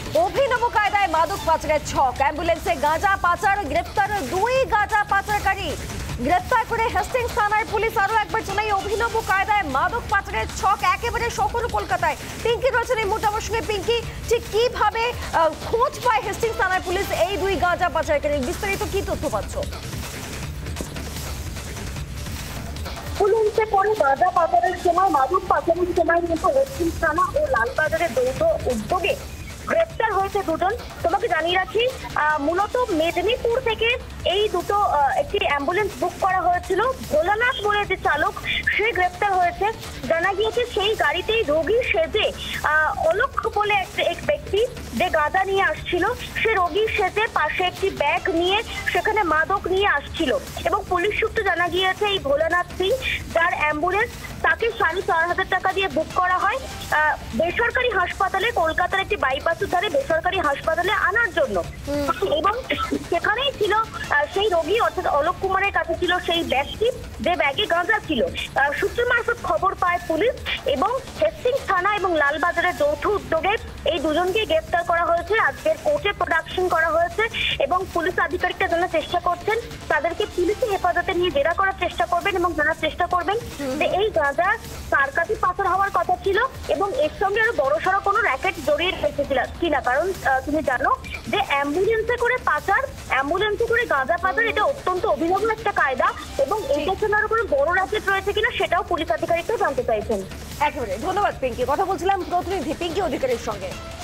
অভিনব কায়দায় মাদক পাচারের ছক, অ্যাম্বুলেন্সে গাঁজা পাচার, গ্রেপ্তার 2 গাঁজা পাচারকারী। গ্রেপ্তার করে হেস্টিংস থানার পুলিশ। আরো একবার জানাই, অভিনব কায়দায় মাদক পাচারের ছক একেবারে শহর কলকাতায়। পিঙ্কি রয়েছেন এই মুহূর্তে আমার সঙ্গে। পিঙ্কি, ঠিক কিভাবে খোঁজ পায় হেস্টিংস থানার পুলিশ এই 2 গাঁজা পাচারকারী? বিস্তারিত কি তথ্য পাচ্ছ? পুলিশে করে গাঁজা পাচারের সময়, মাদক পাচারের সময় কিন্তু হেস্টিংস থানা ও লালবাজারের যৌথ উদ্যোগে গ্রেপ্তার হয়েছে দুজন। তোমাকে জানিয়ে রাখি, মূলত মেদিনীপুর থেকে এই দুটো একটি অ্যাম্বুলেন্স বুক করা হয়েছিল। ভোলানাথ বলে যে চালক, সে গ্রেপ্তার হয়েছে। জানা গিয়েছে সেই গাড়িতেই রোগী সেজে অলোক বলে এক ব্যক্তি যে গাঁজা নিয়ে আসছিল, সে রোগী সেজে পাশে একটি ব্যাগ নিয়ে সেখানে মাদক নিয়ে আসছিল। এবং পুলিশ সূত্রে জানা গিয়েছে এই ভোলানাথ সিং, যার অ্যাম্বুলেন্স, তাকে 4,500 টাকা দিয়ে বুক করা হয় বেসরকারি হাসপাতালে, কলকাতার একটি বাইপাসের ধারে বেসরকারি হাসপাতালে আনার জন্য। এবং সেখানেই ছিল সেই রোগী, অর্থাৎ অলোক কুমারের কাছে ছিল সেই ব্যাগটি, যে ব্যাগে গাঁজা ছিল। সূত্র মারফত খবর পায় পুলিশ এবং হেস্টিংস থানা এবং লালবাজারের যৌথ উদ্যোগে এই দুজনকে গ্রেপ্তার করা হয়েছে। আজকের কোর্টে প্রোডাকশন করা হয়েছে এবং পুলিশ আধিকারিকরা জানার চেষ্টা করছেন, তাদেরকে পুলিশি হেফাজতে নিয়ে জেরা করার চেষ্টা করবেন এবং জানার চেষ্টা করবেন যে এই গাঁজা কার কাছে পাচার হওয়ার কথা ছিল এবং এর সঙ্গে আরো বড়সড় কোনো র্যাকেট জড়িয়ে রেখেছিল কিনা। কারণ তুমি জানো যে অ্যাম্বুলেন্সে করে পাচার, অ্যাম্বুলেন্সে করে গাঁজা পাচার, এটা অত্যন্ত অভিনব একটা কায়দা এবং এর পেছনে আরো কোনো বড় র্যাকেট রয়েছে কিনা সেটাও পুলিশ আধিকারিকরা জানতে চাইছেন। একেবারে ধন্যবাদ পিঙ্কি। কথা বলছিলাম প্রতিনিধি পিঙ্কি অধিকারীর সঙ্গে।